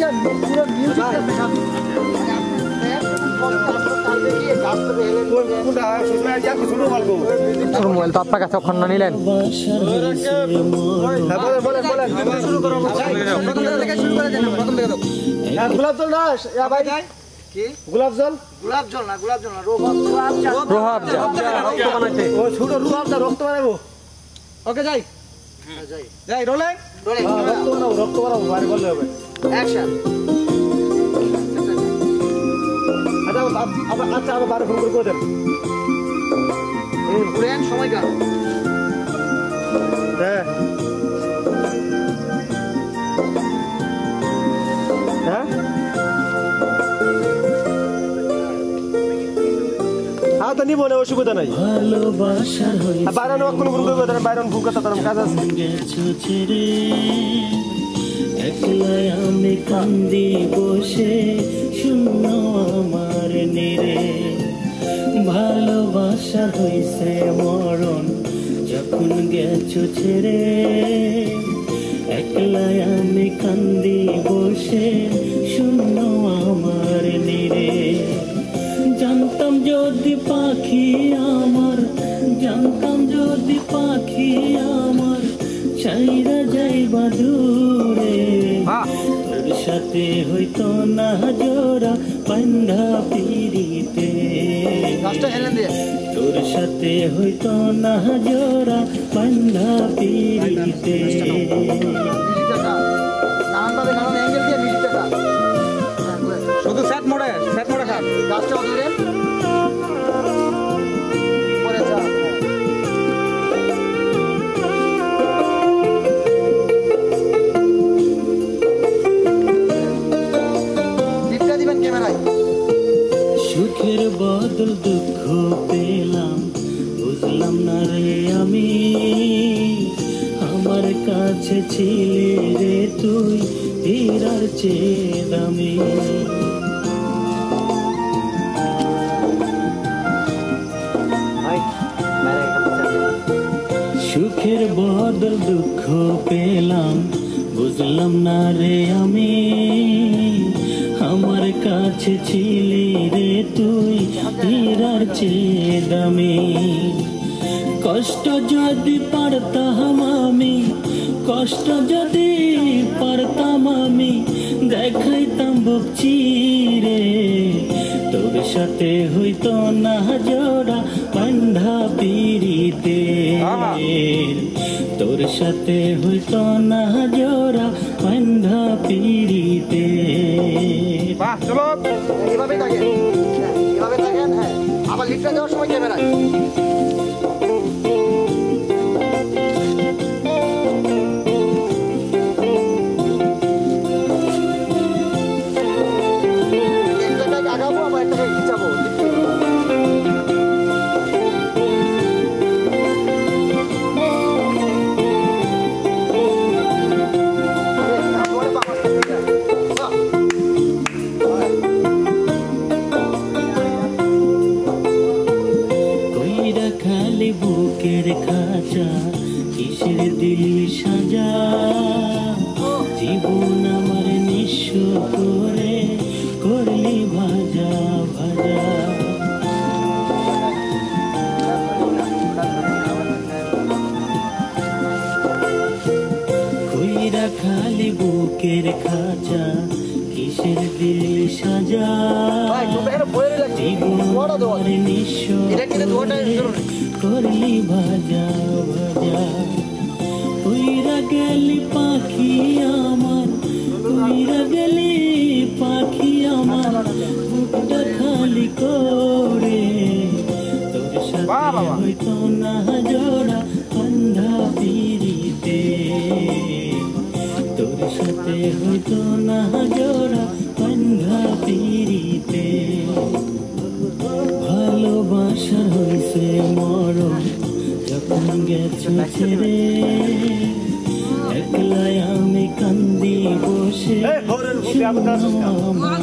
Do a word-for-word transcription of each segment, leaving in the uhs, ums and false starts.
mobile তো আপনার কাছে ওখান না নিলেন গোলাপ জল না ভাই গোলাপ জল গোলাপ জল না গোলাপ জল না রোহাব রক্ত বানাবো ওকে যাই যাই রোলে রক্ত বানাবো বাড়ি বললে হবে অ্যাকশন আচ্ছা আচ্ছা আবার বারে ফোন করে দেন পুরেন সময় কার হ্যাঁ হ্যাঁ হ্যাঁ তো নিব না অসুবিধা নাই বাইরন কোনো ভুল করবে না বাইরন ভুল করতে তার কাজ আছে একলা আমি কান্দি বসে শূন্য আমার নিরে ভালোবাসা হইছে মরণ যখন গেছো ছেড়ে একলা আমি কান্দি বসে শূন্য আমার নিরে জানতাম যদি পাখি আমার জানতাম যদি পাখি আমার চাইরা যাইবা দূরে তোর সাথে হইতো না জোড়া বান্ধা পিরিতে তোর সাথে হইতো না জোড়া বান্ধা পিরিতে শুধু সেট মোড়ে সেট মোড়ে খান গাছটা ধরে পরে যা দীপটা দিবেন ক্যামেরায় সুখের বদল দুঃখ পেলাম বুঝলাম না রে আমি আমার কাছে ছিলে রে তুই হীরার চেয়ে দামি সুখের বদল দুঃখ পেলাম বুঝলাম না রে আমি আমার কাছে ছিলি রে তুই হীরার চেয়ে দামি কষ্ট যদি পারতাম আমি কষ্ট যদি পারতাম আমি দেখাইতাম বুক চিরে তোর সাথে হইতো না জোড়া বান্ধা পিরিতে তোর সাথে হইতো না জোড়া বান্ধা পিরিতে চলো এভাবে থাকেন এভাবে থাকেন হ্যাঁ আবার লিফটে যাওয়ার সময় ক্যামেরায় আগাবো আবার একটা যাবো বুকের খাঁচা কিসের দিলি সাজা জীবন আমার নিঃস্ব করে করলি ভাজা ভাজা কইরা খালি বুকের খাঁচা কিসের দিলি সাজা জীবন আমার নিঃস্ব করলি ভাজা ভাজা উইরা গেলি পাখি আমার উইরা গেলি পাখি আমার বুকটা খালি করে তোর সাথে হইতো না জোড়া বান্ধা পিরিতে তোর সাথে হইতো না জোড়া বান্ধা পিরিতে ভালোবাসা হইছে মরণ যখন গেছো ছেড়ে একলাই আমি কান্দি বসে আমার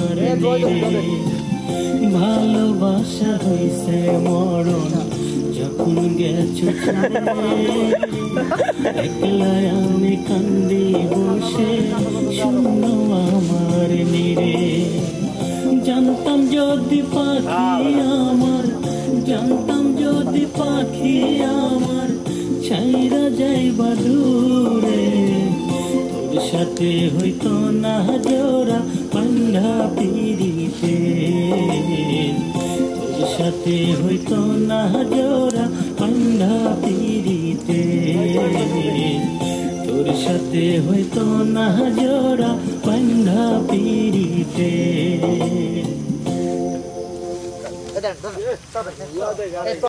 ভালোবাসা হইছে মরণ যখন গেছো ছেড়ে একলাই আমি কান্দি বসে শূন্য আমার পাখি আমার ছাইরা যাইবা দূরে তোর সাথে হইতো না জোড়া বান্ধা পিরিতে তোর সাথে হইতো না জোড়া বান্ধা পিরিতে তোর সাথে হইতো না জোড়া বান্ধা পিরিতে